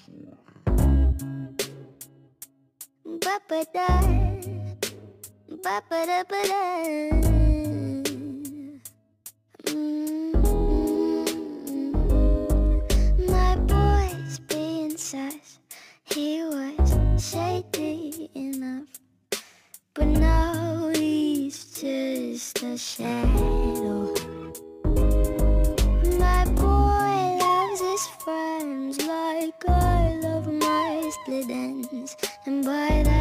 Ba-ba-da, ba-ba-da-ba-da. My boy's being sus. He was shady enough, but now he's just a shadow. My boy loves his friends like I love my split ends, and by that